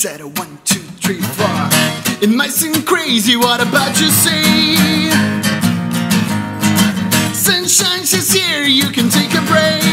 said a 1, 2, 3, 4. It might seem crazy, what about you say? Sunshine, she's here, you can take a break.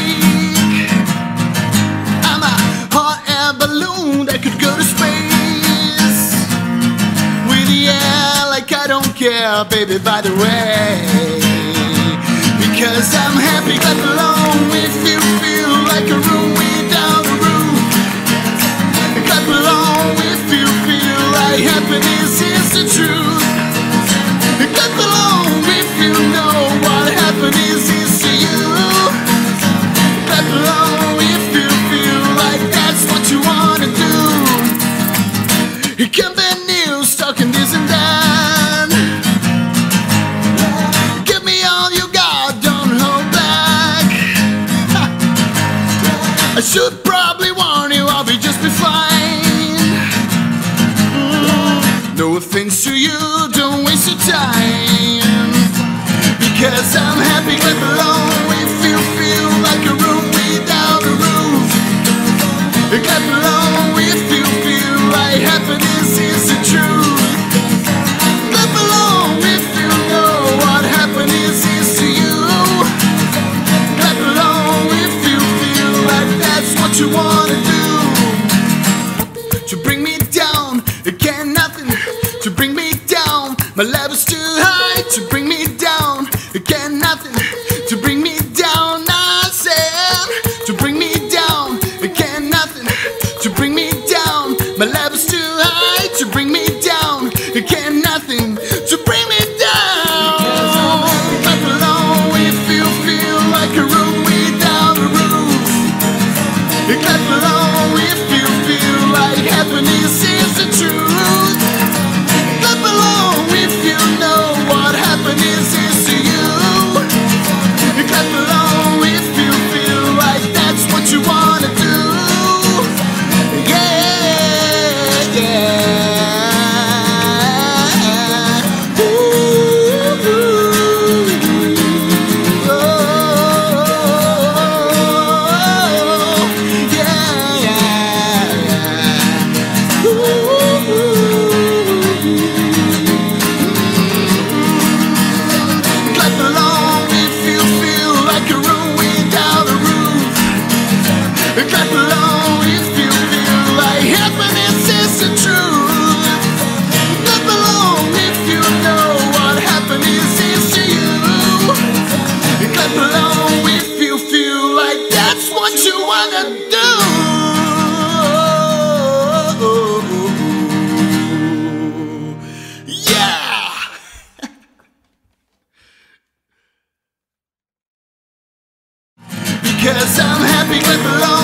I'm a hot air balloon that could go to space with the air like I don't care, baby, by the way. Because I'm happy, clap along if you feel like a room without a roof. Clap along if you feel like happiness is the truth. Clap along if you know what happiness is to you. Clap along if you feel like that's what you wanna do. Here come the news talking this and that. Give me all you got, don't hold back. I should probably warn you, I'll be just be fine. No offense to you, don't waste your time. Because I'm happy, clap along if you feel like a room without a roof. Clap along if you feel like happiness is the truth. Clap along if you know what happiness is to you. Clap along if you feel like that's what you wanna do. To bring me down, again nothing. To bring me down, my level's too high. To bring me down, again nothing. To bring me down, I said. To bring me down, again nothing. To bring me down, my level's too high. To bring me down, again nothing. To bring me down. Clap along if you feel like a room without a roof. Clap along if you feel like happiness is the truth. Clap along if you know what happiness is to you. Clap along if you feel like that's what you wanna do. Yeah, yeah. Ooh, oh, yeah, yeah. Ooh. Clap along if you feel like a room without a roof. Clap along if you feel like happiness is the truth. Clap along if you know what happiness is to you. Clap along if you feel like that's what you wanna do. Yeah! Because I'm happy, clap along.